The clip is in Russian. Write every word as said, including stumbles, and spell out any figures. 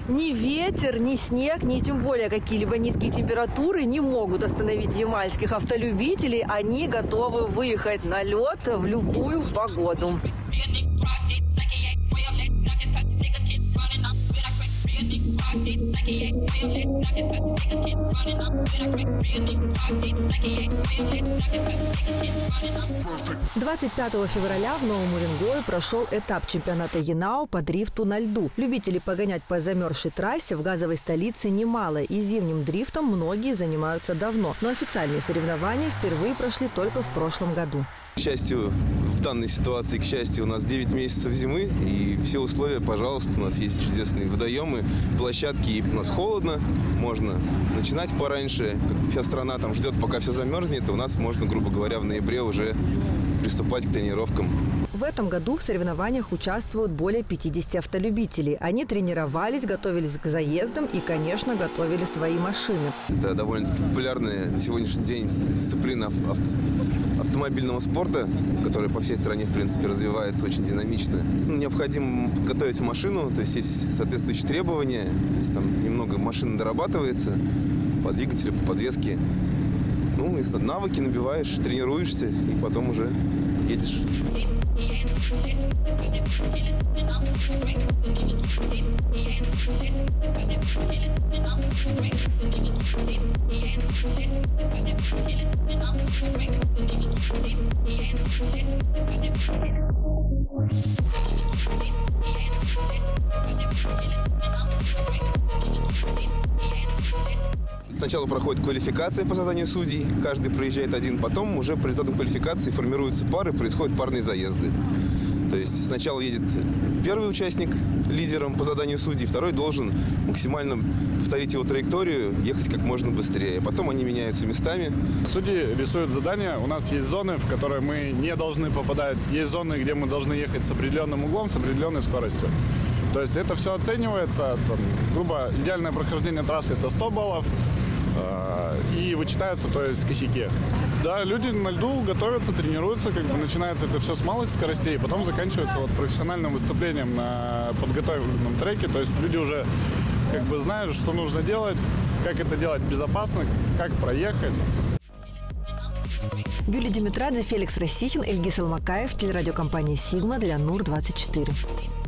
Ни ветер, ни снег, ни тем более какие-либо низкие температуры не могут остановить ямальских автолюбителей. Они готовы выехать на лед в любую погоду. двадцать пятого февраля в Новом Уренгое прошел этап чемпионата ЕНАО по дрифту на льду. Любителей погонять по замерзшей трассе в газовой столице немало, и зимним дрифтом многие занимаются давно. Но официальные соревнования впервые прошли только в прошлом году. К счастью, в данной ситуации, к счастью, у нас девять месяцев зимы, и все условия, пожалуйста, у нас есть чудесные водоемы, площадки, и у нас холодно, можно начинать пораньше, вся страна там ждет, пока все замерзнет, и у нас можно, грубо говоря, в ноябре уже приступать к тренировкам. В этом году в соревнованиях участвуют более пятидесяти автолюбителей. Они тренировались, готовились к заездам и, конечно, готовили свои машины. Это довольно-таки популярная на сегодняшний день дисциплина авто автомобильного спорта, которая по всей стране, в принципе, развивается очень динамично. Необходимо подготовить машину, то есть есть соответствующие требования, то есть там немного машина дорабатывается по двигателю, по подвеске. Ну, и навыки набиваешь, тренируешься и потом уже едешь. Сначала проходит квалификация по заданию судей, каждый проезжает один, потом уже по результатам квалификации формируются пары, происходят парные заезды. То есть сначала едет первый участник лидером по заданию судей, второй должен максимально повторить его траекторию, ехать как можно быстрее. Потом они меняются местами. Судьи рисуют задания. У нас есть зоны, в которые мы не должны попадать. Есть зоны, где мы должны ехать с определенным углом, с определенной скоростью. То есть это все оценивается. Там, грубо, идеальное прохождение трассы – это сто баллов. И вычитаются, то есть косяки. Да, люди на льду готовятся, тренируются, как бы начинается это все с малых скоростей, потом заканчивается вот профессиональным выступлением на подготовленном треке. То есть люди уже как бы знают, что нужно делать, как это делать безопасно, как проехать. Юлия Димитрадзе, Феликс Росихин, Эльгис Алмакаев, телерадиокомпания «Сигма» для Нур двадцать четыре.